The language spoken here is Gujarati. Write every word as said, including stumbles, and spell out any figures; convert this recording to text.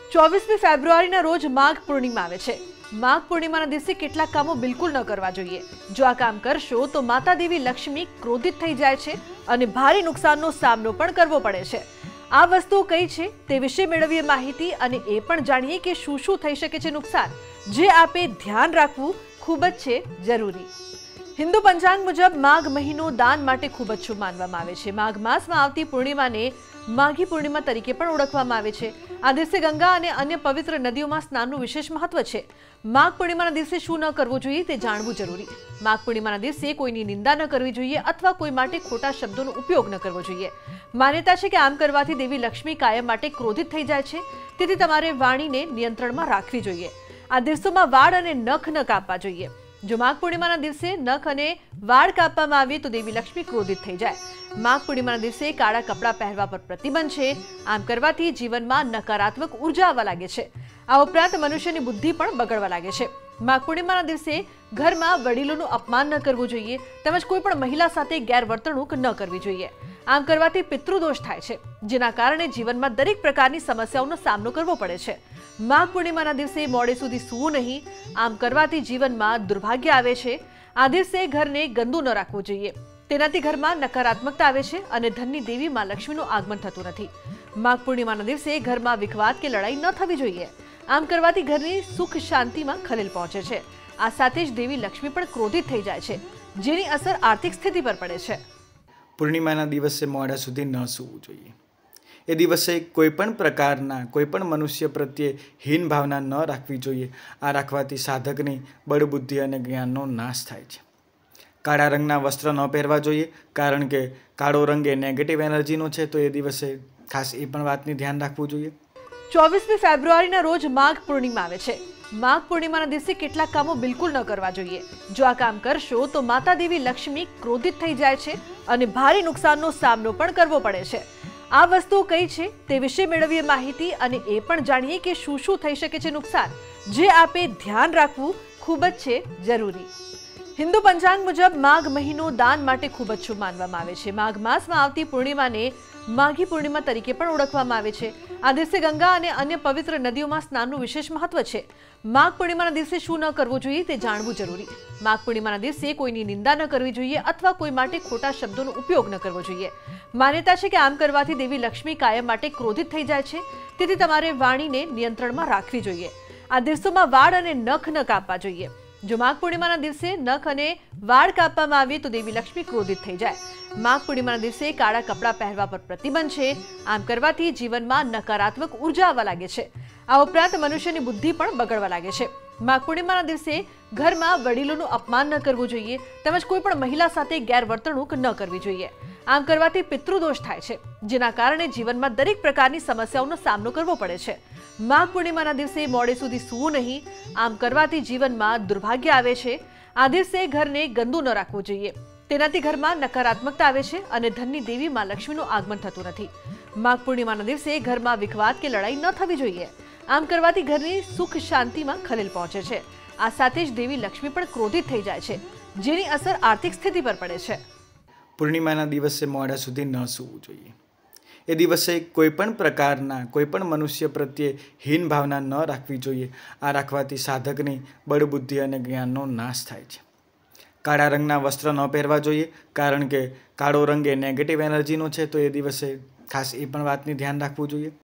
ચોવીસમી ફેબ્રુઆરીના રોજ માઘ પૂર્ણિમા આવે છે। માઘ પૂર્ણિમાના દિવસે કેટલાક કામો બિલકુલ ન કરવા જોઈએ। જો આ કામ કરશો તો માતા દેવી લક્ષ્મી ક્રોધિત થઈ જાય છે અને ભારે નુકસાનનો સામનો પણ કરવો પડે છે। આ વસ્તુ કઈ છે તે વિશે મેળવીએ માહિતી અને એ પણ જાણીએ કે શું શું થઈ શકે છે નુકસાન, જે આપે ધ્યાન રાખવું ખૂબ જ છે જરૂરી। હિન્દુ પંચાંગ મુજબ માઘ મહિનો દાન માટે ખૂબ જ શુભ માનવામાં આવે છે। માઘ માસમાં આવતી પૂર્ણિમાને માઘી પૂર્ણિમા તરીકે પણ ઓળખવામાં આવે છે। આ દિવસે ગંગા અને અન્ય પવિત્ર નદીઓમાં સ્નાનનું વિશેષ મહત્વ છે। માઘ પૂર્ણિમાના દિવસે શું ન કરવું જોઈએ તે જાણવું જરૂરી। માઘ પૂર્ણિમાના દિવસે કોઈની નિંદા ન કરવી જોઈએ અથવા કોઈ માટે ખોટા શબ્દોનો ઉપયોગ ન કરવો જોઈએ। માન્યતા છે કે આમ કરવાથી દેવી લક્ષ્મી કાયમ માટે ક્રોધિત થઈ જાય છે, તેથી તમારે વાણીને નિયંત્રણમાં રાખવી જોઈએ। આ દિવસોમાં વાળ અને નખ ન કાપવા જોઈએ। જો માઘ પૂર્ણિમાના દિવસે નખ અને વાળ કાપવામાં આવે તો દેવી લક્ષ્મી ક્રોધિત થઈ જાય। માઘ પૂર્ણિમાના દિવસે કાળા કપડાં પહેરવા પર પ્રતિબંધ છે। આમ કરવાથી જીવનમાં નકારાત્મક ઉર્જા આવવા લાગે છે। આ ઉપરાંત મનુષ્યની બુદ્ધિ પણ બગડવા લાગે છે। માઘ પૂર્ણિમાના દિવસે ઘરમાં વડીલોનું અપમાન ન કરવું જોઈએ તેમજ કોઈ પણ મહિલા સાથે ગેરવર્તણૂક ન કરવી જોઈએ। આમ કરવાથી પિતૃદોષ થાય છે, જેના કારણે જીવનમાં દરેક પ્રકારની સમસ્યાઓનો સામનો કરવો પડે છે। માઘ પૂર્ણિમાના દિવસે મોડે સુધી સૂવું નહીં, આમ કરવાથી જીવનમાં દુર્ભાગ્ય આવે છે। આ દિવસે ઘરને ગંદુ ન રાખવું જોઈએ, તેનાથી ઘરમાં નકારાત્મકતા આવે છે અને ધનની દેવી માં લક્ષ્મીનું આગમન થતું નથી। માઘ પૂર્ણિમાના દિવસે ઘરમાં વિખવાદ કે લડાઈ ન થવી જોઈએ। આમ કરવાથી ઘરની સુખ શાંતિમાં ખલેલ પહોંચે છે। આ સાથે જ દેવી લક્ષ્મી પણ ક્રોધિત થઈ જાય છે, જેની અસર આર્થિક સ્થિતિ પર પડે છે। પૂર્ણિમાના દિવસે મોડા સુધી ન સૂવું જોઈએ। એ દિવસે કોઈ પણ પ્રકારના કોઈ પણ મનુષ્ય પ્રત્યે હીન ભાવના ન રાખવી જોઈએ। આ રાખવાથી સાધકની બળબુદ્ધિ અને જ્ઞાનનો નાશ થાય છે। કાળા રંગના વસ્ત્ર ન પહેરવા જોઈએ, કારણ કે કાળો રંગ એ નેગેટિવ એનર્જીનો છે, તો એ દિવસે ખાસ એ પણ વાતની ધ્યાન રાખવું જોઈએ। ચોવીસમી ફેબ્રુઆરીના રોજ માઘ પૂર્ણિમા આવે છે। માઘ પૂર્ણિમાના દિવસે કેટલાક કામો બિલકુલ ન કરવા જોઈએ। જો આ કામ કરશો તો માતા દેવી લક્ષ્મી ક્રોધિત થઈ જાય છે અને ભારે નુકસાનનો સામનો પણ કરવો પડે છે। આ વસ્તુ કઈ છે તે વિશે મેળવીએ માહિતી અને એ પણ જાણીએ કે શું શું થઈ શકે છે નુકસાન, જે આપે ધ્યાન રાખવું ખૂબ જ છે જરૂરી। હિન્દુ પંચાંગ મુજબ માઘ મહિનો દાન માટે ખૂબ જ શુભ માનવામાં આવે છે। માઘ માસમાં આવતી પૂર્ણિમાને માઘી પૂર્ણિમા તરીકે પણ ઓળખવામાં આવે છે। આ દિવસે ગંગા અને અન્ય પવિત્ર નદીઓમાં સ્નાનનું વિશેષ મહત્વ છે। માઘ પૂર્ણિમાના દિવસે શું ન કરવું જોઈએ તે જાણવું જરૂરી। માઘ પૂર્ણિમાના દિવસે કોઈની નિંદા ન કરવી જોઈએ અથવા કોઈ માટે ખોટા શબ્દોનો ઉપયોગ ન કરવો જોઈએ। માન્યતા છે કે આમ કરવાથી દેવી લક્ષ્મી કાયમ માટે ક્રોધિત થઈ જાય છે, તેથી તમારે વાણીને નિયંત્રણમાં રાખવી જોઈએ। આ દિવસોમાં વાળ અને નખ ન કાપવા જોઈએ। જો માઘ પૂર્ણિમાના દિવસે નખ અને વાળ કાપવામાં આવે તો દેવી લક્ષ્મી ક્રોધિત થઈ જાય। માઘ પૂર્ણિમાના દિવસે કાળા કપડાં પહેરવા પર પ્રતિબંધ છે। આમ કરવાથી જીવનમાં નકારાત્મક ઉર્જા આવવા લાગે છે। આ ઉપરાંત મનુષ્યની બુદ્ધિ પણ બગડવા લાગે છે। માઘ પૂર્ણિમાના દિવસે ઘરમાં વડીલોનું અપમાન ન કરવું જોઈએ તેમજ કોઈ પણ મહિલા સાથે ગેરવર્તણૂક ન કરવી જોઈએ। આમ કરવાથી પિતૃદોષ થાય છે, જેના કારણે જીવનમાં દરેક પ્રકારની સમસ્યાઓનો સામનો કરવો પડે છે। માઘ પૂર્ણિમાના દિવસે મોડે સુધી સૂવું નહીં, આમ કરવાથી જીવનમાં દુર્ભાગ્ય આવે છે। આ દિવસે ઘરને ગંદુ ન રાખવું જોઈએ, તેનાથી ઘરમાં નકારાત્મકતા આવે છે અને ધનની દેવી માં લક્ષ્મીનું આગમન થતું નથી। માઘ પૂર્ણિમાના દિવસે ઘરમાં વિખવાદ કે લડાઈ ન થવી જોઈએ। આમ કરવાથી ઘરની સુખ શાંતિમાં ખલેલ પહોંચે છે। આ સાથે જ દેવી લક્ષ્મી પણ ક્રોધિત થઈ જાય છે, જેની અસર આર્થિક સ્થિતિ પર પડે છે। પૂર્ણિમાના દિવસે મોડા સુધી ન સૂવું જોઈએ। એ દિવસે કોઈ પણ પ્રકારના કોઈ પણ મનુષ્ય પ્રત્યે હીન ભાવના ન રાખવી જોઈએ। આ રાખવાથી સાધકની બળબુદ્ધિ અને જ્ઞાનનો નાશ થાય છે। કાળા રંગના વસ્ત્ર ન પહેરવા જોઈએ, કારણ કે કાળો રંગ એ નેગેટિવ એનર્જીનો છે, તો એ દિવસે ખાસ એ પણ વાતની ધ્યાન રાખવું જોઈએ।